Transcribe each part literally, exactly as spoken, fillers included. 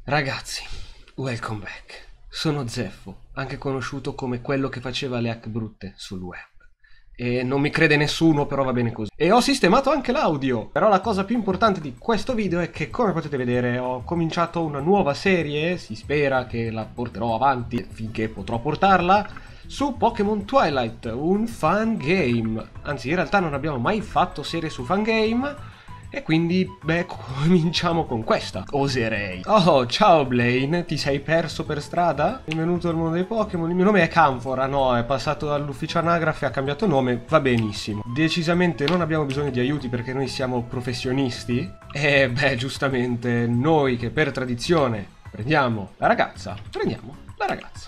Ragazzi, welcome back. Sono Zeffo, anche conosciuto come quello che faceva le hack brutte sul web. E non mi crede nessuno, però va bene così. E ho sistemato anche l'audio! Però la cosa più importante di questo video è che, come potete vedere, ho cominciato una nuova serie, si spera che la porterò avanti finché potrò portarla, su Pokémon Twilight, un fan game. Anzi, in realtà non abbiamo mai fatto serie su fan game, e quindi, beh, cominciamo con questa, oserei. Oh, ciao Blaine, ti sei perso per strada? Benvenuto al mondo dei Pokémon, il mio nome è Canfora, no, è passato dall'ufficio anagrafe, ha cambiato nome, va benissimo. Decisamente non abbiamo bisogno di aiuti perché noi siamo professionisti. E, beh, giustamente, noi che per tradizione prendiamo la ragazza, prendiamo la ragazza.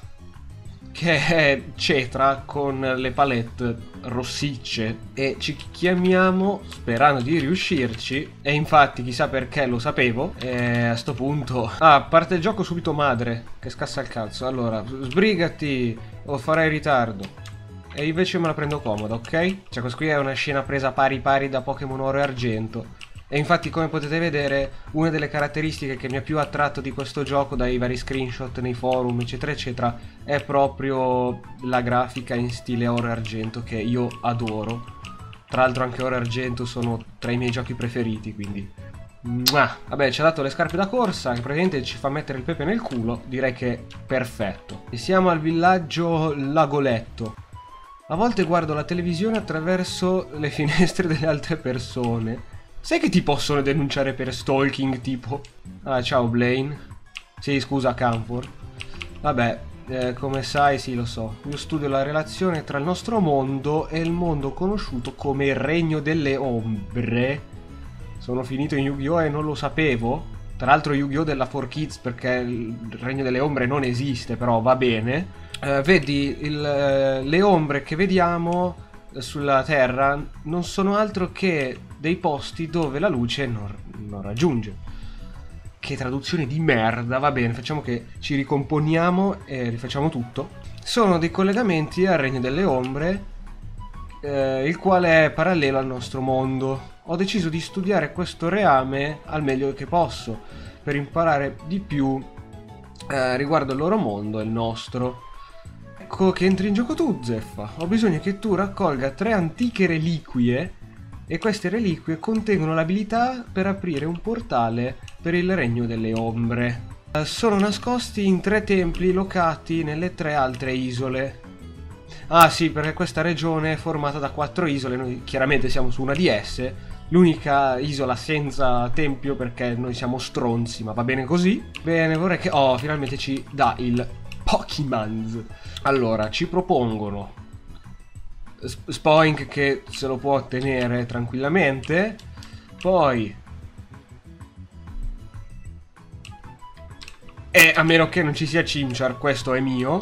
Che è Cetra con le palette rossicce e ci chiamiamo sperando di riuscirci. E infatti chissà perché lo sapevo. E a sto punto ah, parte il gioco subito madre che scassa il cazzo. Allora sbrigati o farai ritardo. E invece me la prendo comoda, ok? Cioè questa qui è una scena presa pari pari da Pokémon Oro e Argento. E infatti, come potete vedere, una delle caratteristiche che mi ha più attratto di questo gioco dai vari screenshot nei forum eccetera eccetera è proprio la grafica in stile Oro e Argento, che io adoro. Tra l'altro anche Oro e Argento sono tra i miei giochi preferiti, quindi Mua! Vabbè, ci ha dato le scarpe da corsa, che praticamente ci fa mettere il pepe nel culo. Direi che è perfetto. E siamo al villaggio Lagoletto. A volte guardo la televisione attraverso le finestre delle altre persone. Sai che ti possono denunciare per stalking, tipo? Ah, ciao Blaine. Sì, scusa, Canfor. Vabbè, eh, come sai, sì, lo so. Io studio la relazione tra il nostro mondo e il mondo conosciuto come il Regno delle Ombre. Sono finito in Yu-Gi-Oh! E non lo sapevo. Tra l'altro Yu-Gi-Oh! Della four Kids, perché il Regno delle Ombre non esiste, però va bene. Eh, vedi, il, eh, le ombre che vediamo sulla Terra non sono altro che dei posti dove la luce non, non raggiunge. Che traduzione di merda, va bene, facciamo che ci ricomponiamo e rifacciamo tutto. Sono dei collegamenti al Regno delle Ombre, eh, il quale è parallelo al nostro mondo. Ho deciso di studiare questo reame al meglio che posso, per imparare di più eh, riguardo il loro mondo e il nostro. Ecco che entri in gioco tu, Zeffa. Ho bisogno che tu raccolga tre antiche reliquie e queste reliquie contengono l'abilità per aprire un portale per il Regno delle Ombre. Sono nascosti in tre templi locati nelle tre altre isole. Ah sì, perché questa regione è formata da quattro isole, noi chiaramente siamo su una di esse, l'unica isola senza tempio perché noi siamo stronzi, ma va bene così. Bene, vorrei che... Oh, finalmente ci dà il Pokémon. Allora, ci propongono Spoink, che se lo può ottenere tranquillamente. Poi e a meno che non ci sia Chimchar, questo è mio.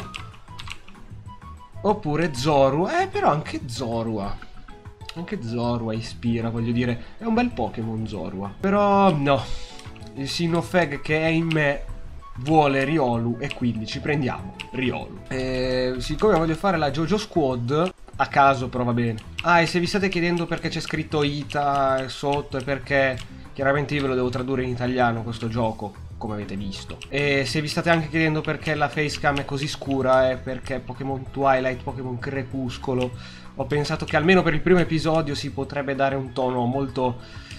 Oppure Zorua. Eh, però anche Zorua Anche Zorua ispira, voglio dire. È un bel Pokémon Zorua. Però no, il Sinofeg che è in me vuole Riolu e quindi ci prendiamo Riolu. E siccome voglio fare la JoJo Squad, a caso però va bene. Ah, e se vi state chiedendo perché c'è scritto Ita sotto, è perché chiaramente io ve lo devo tradurre in italiano questo gioco, come avete visto. E se vi state anche chiedendo perché la facecam è così scura, è perché Pokémon Twilight, Pokémon Crepuscolo, ho pensato che almeno per il primo episodio si potrebbe dare un tono molto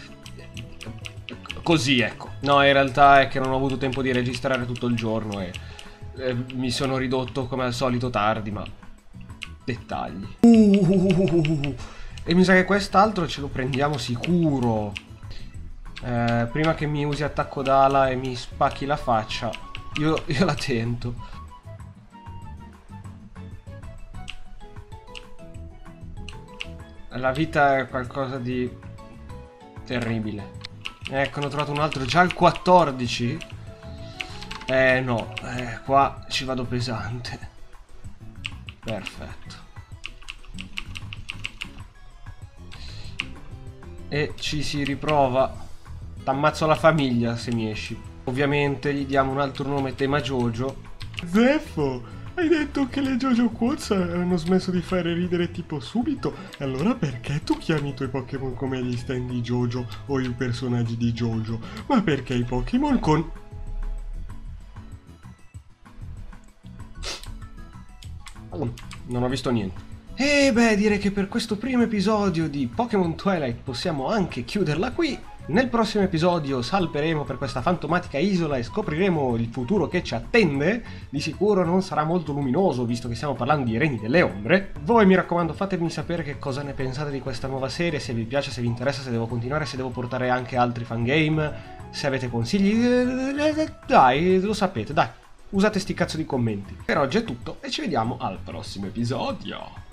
così, ecco. No, in realtà è che non ho avuto tempo di registrare tutto il giorno e, e mi sono ridotto come al solito tardi, ma dettagli. Uh, e mi sa che quest'altro ce lo prendiamo sicuro. Eh, prima che mi usi attacco d'ala e mi spacchi la faccia, io, io la tento. La vita è qualcosa di terribile. Ecco, ne ho trovato un altro, già il quattordici. Eh no, eh, qua ci vado pesante. Perfetto. E ci si riprova. T'ammazzo la famiglia se mi esci. Ovviamente gli diamo un altro nome tema Jojo. Zeffo, hai detto che le Jojo Quotes hanno smesso di fare ridere tipo subito. E allora perché tu chiami i tuoi Pokémon come gli stand di Jojo o i personaggi di Jojo? Ma perché i Pokémon con... non ho visto niente. E beh, direi che per questo primo episodio di Pokémon Twilight possiamo anche chiuderla qui. Nel prossimo episodio salperemo per questa fantomatica isola e scopriremo il futuro che ci attende. Di sicuro non sarà molto luminoso, visto che stiamo parlando di Regni delle Ombre. Voi, mi raccomando, fatemi sapere che cosa ne pensate di questa nuova serie, se vi piace, se vi interessa, se devo continuare, se devo portare anche altri fangame, se avete consigli. Dai, lo sapete, dai. Usate sti cazzo di commenti. Per oggi è tutto e ci vediamo al prossimo episodio.